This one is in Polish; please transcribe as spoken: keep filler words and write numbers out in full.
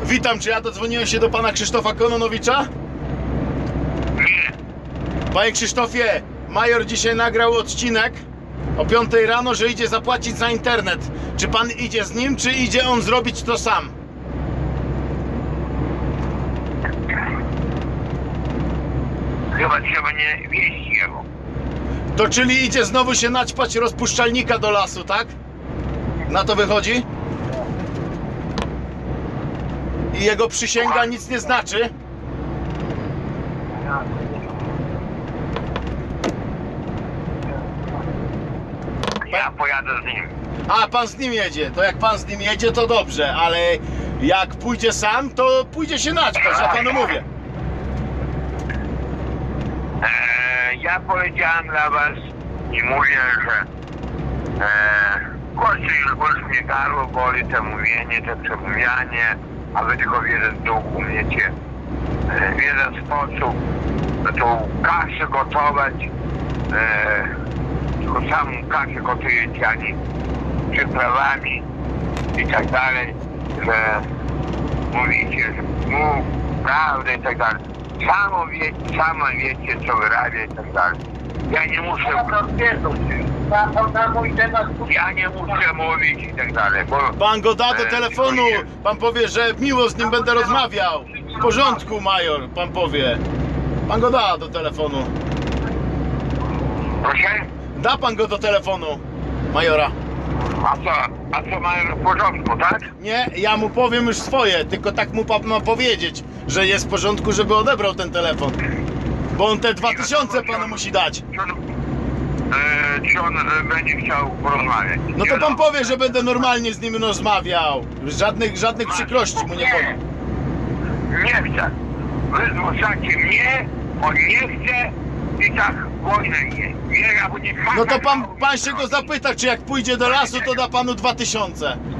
Witam, czy ja dodzwoniłem się do pana Krzysztofa Kononowicza? Nie. Panie Krzysztofie, major dzisiaj nagrał odcinek o piątej rano, że idzie zapłacić za internet. Czy pan idzie z nim, czy idzie on zrobić to sam? Chyba trzeba nie wieść jego. To czyli idzie znowu się naćpać rozpuszczalnika do lasu, tak? Na to wychodzi? I jego przysięga nic nie znaczy? Ja pojadę z nim. A, pan z nim jedzie. To jak pan z nim jedzie, to dobrze, ale jak pójdzie sam, to pójdzie się naćpać, ja panu mówię. Eee, ja powiedziałem dla was i mówię, że eee, kości już mnie gardło boli, to mówienie, to przemawianie, a wy tylko w jeden duch umiecie e, w jeden sposób tą kaszę gotować, e, tylko samą kaszę gotujecie, ani przyprawami i tak dalej, że mówicie, że mów prawdę i tak dalej. Samo wie, sama wiecie, co wyrabia i tak dalej. Ja nie muszę... Ja nie muszę mówić i tak dalej, bo... Pan go da do telefonu, pan powie, że miło z nim będę rozmawiał. W porządku, major, pan powie. Pan go da do telefonu. Proszę? Da pan go do telefonu, majora. A co, a co mają w porządku, tak? Nie, ja mu powiem już swoje, tylko tak mu pan ma powiedzieć, że jest w porządku, żeby odebrał ten telefon. Bo on te dwa tysiące panu musi dać. Czy on, e, czy on e, będzie chciał porozmawiać? No to pan powie, że będę normalnie z nim rozmawiał. Żadnych, żadnych przykrości mu nie powiem. Nie chcę. Wy zmuszacie mnie, on nie chce i tak głośno nie. Nie, ja mu nie No to pan, pan się go zapyta, czy jak pójdzie do lasu, to da panu dwa tysiące.